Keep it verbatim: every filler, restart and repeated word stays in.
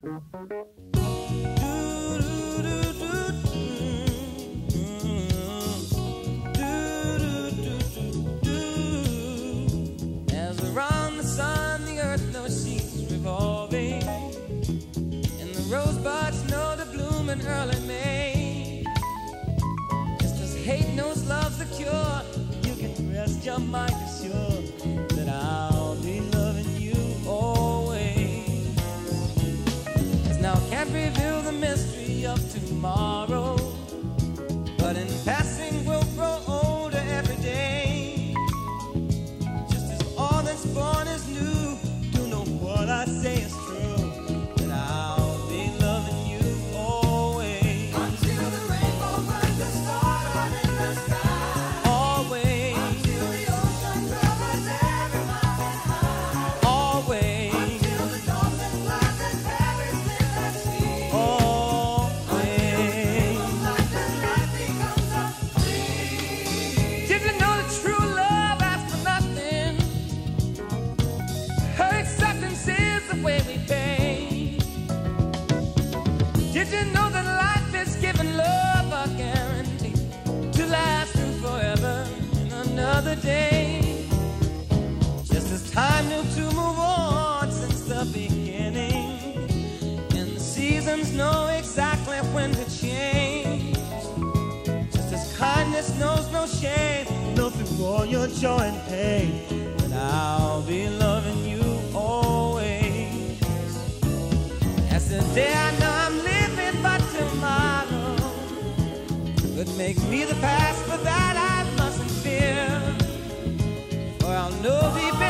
As around the sun, the earth knows she's revolving, and the rosebuds know to bloom in early May. Just as hate knows love's the cure, you can rest your mind assured that I'll be loving you always. As now can't reveal the mystery of tomorrow, but in passing we'll grow older every day. Just as all that's born is new, do know what I say is true, that I'll be loving you always. Until the rainbow finds a star out in the sky. Always. Until the ocean covers every mountain high. Always. Until the dolphin flies and perish in the sea. Always. Until the life becomes a dream. Did you know that true love asks for nothing? Her acceptance is the way we pay. Did you know that life is giving love a guarantee to last through forever in another day? Just as time knew to move on since the beginning, and the seasons know exactly when to change. Just as kindness knows no shame, know through all your joy and pain, that I'll be loving you always. As today I know I'm living, but tomorrow could make me the past, but that I mustn't fear, for I'll know deep